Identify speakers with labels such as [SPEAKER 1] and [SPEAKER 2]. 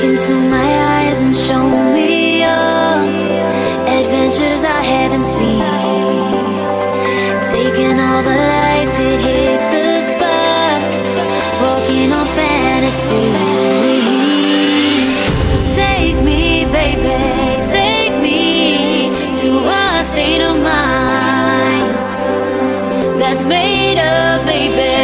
[SPEAKER 1] into my eyes and show me your adventures I haven't seen. Taking all the life, it hits the spot, walking on fantasy. So take me, baby, take me to a state of mind that's made up, baby.